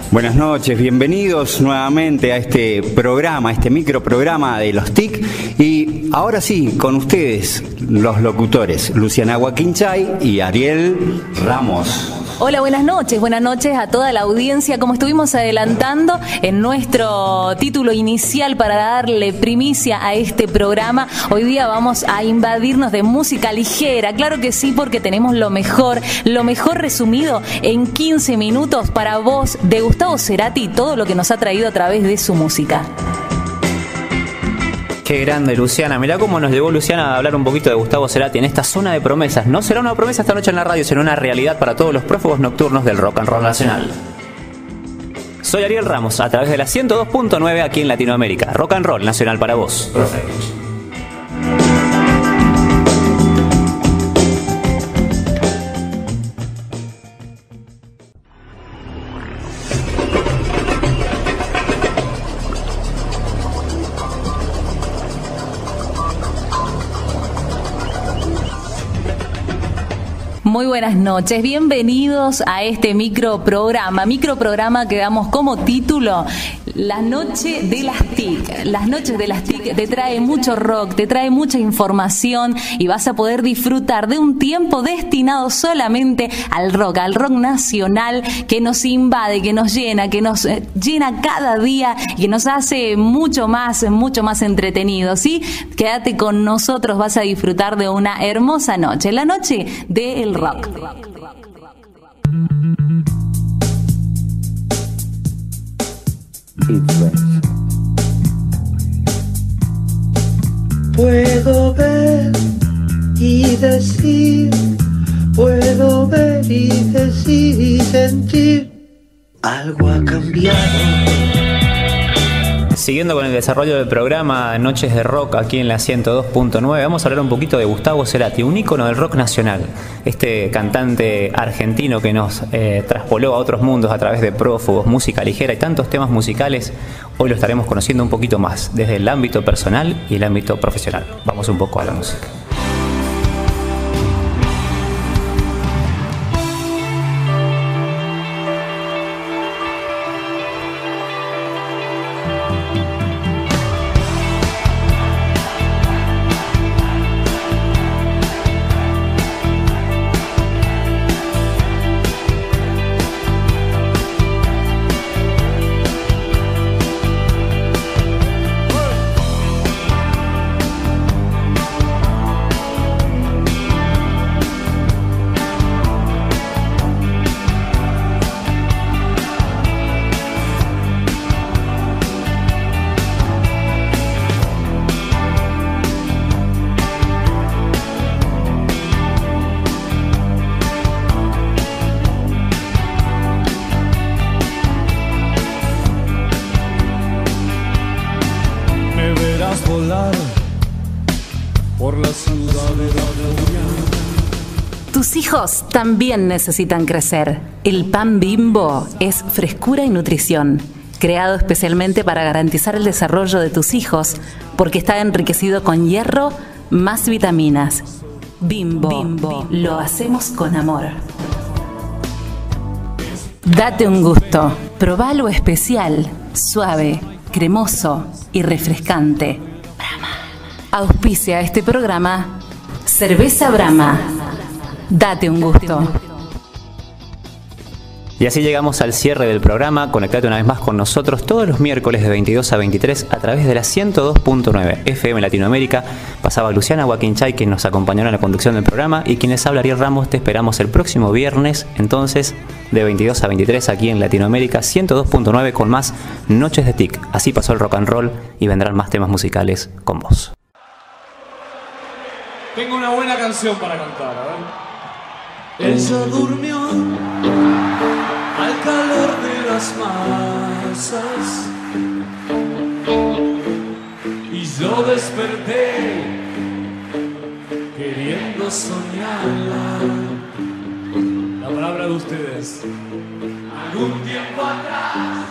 Buenas noches, bienvenidos nuevamente a este programa, este microprograma de los TIC. Y ahora sí, con ustedes, los locutores, Luciana Guaquinchay y Ariel Ramos. Hola, buenas noches a toda la audiencia. Como estuvimos adelantando en nuestro título inicial para darle primicia a este programa, hoy día vamos a invadirnos de música ligera. Claro que sí, porque tenemos lo mejor resumido en 15 minutos para vos de Gustavo Cerati y todo lo que nos ha traído a través de su música. Qué grande, Luciana. Mirá cómo nos llevó Luciana a hablar un poquito de Gustavo Cerati en esta zona de promesas. No será una promesa esta noche en la radio, sino una realidad para todos los prófugos nocturnos del rock and roll nacional. Soy Ariel Ramos, a través de la 102.9 aquí en Latinoamérica. Rock and roll nacional para vos. Perfecto. Muy buenas noches, bienvenidos a este microprograma que damos como título La Noche de las TIC. Las Noches de las TIC te trae mucho rock, te trae mucha información y vas a poder disfrutar de un tiempo destinado solamente al rock nacional que nos invade, que nos llena cada día y que nos hace mucho más entretenidos, ¿sí? Quédate con nosotros, vas a disfrutar de una hermosa noche, la noche del rock. Puedo ver y decir, puedo ver y decir y sentir, algo ha cambiado. Siguiendo con el desarrollo del programa Noches de Rock aquí en la 102.9, vamos a hablar un poquito de Gustavo Cerati, un ícono del rock nacional. Este cantante argentino que nos traspoló a otros mundos a través de Prófugos, música ligera y tantos temas musicales, hoy lo estaremos conociendo un poquito más, desde el ámbito personal y el ámbito profesional. Vamos un poco a la música. Tus hijos también necesitan crecer. El pan Bimbo es frescura y nutrición, creado especialmente para garantizar el desarrollo de tus hijos, porque está enriquecido con hierro más vitaminas. Bimbo, lo hacemos con amor. Date un gusto. Probá lo especial, suave, cremoso y refrescante. Brahma. Auspicia este programa Cerveza Brahma. Date un gusto. Y así llegamos al cierre del programa. Conectate una vez más con nosotros todos los miércoles de 22 a 23 a través de la 102.9 FM Latinoamérica. Pasaba Luciana Guaquinchay, quien nos acompañó en la conducción del programa, y quienes habla Ariel Ramos. Te esperamos el próximo viernes, entonces, de 22 a 23 aquí en Latinoamérica 102.9 con más Noches de TIC. Así pasó el rock and roll y vendrán más temas musicales con vos. Tengo una buena canción para cantar, a ver. Ella durmió al calor de las masas Y yo desperté queriendo soñarla. La palabra de ustedes. algún tiempo atrás.